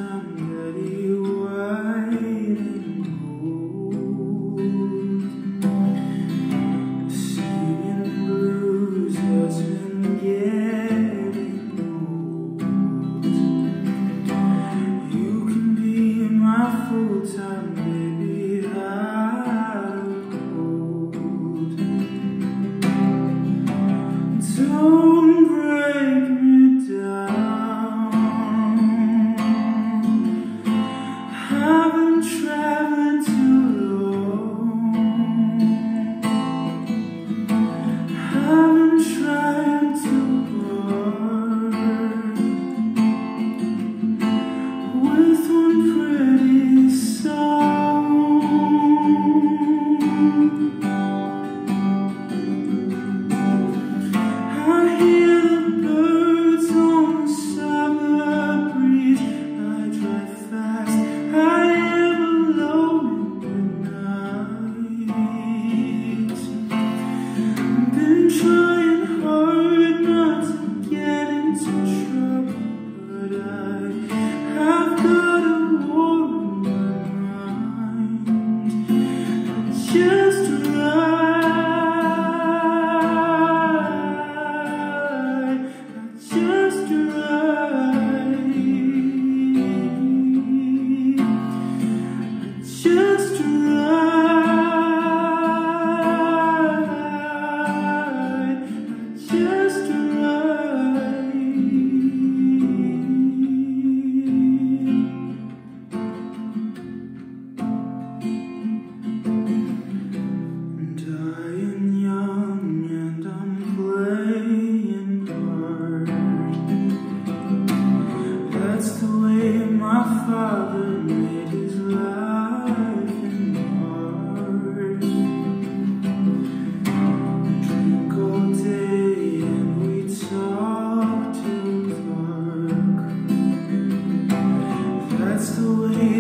time that he white and gold. Singing blues has been getting old. You can be my full-time baby, hot or cold. Don't break me down. I've been traveling too long. I've been trying too hard with one pretty song. I hear the birds on the summer breeze. I drive fast, I am alone in the night. Been trying hard not to get into trouble, but I have got a war in my mind. Just right, just right, just right, just right. Dying young and I'm playing hard. That's the way my father made his life hard. Drink all day and we talk till dark. That's the way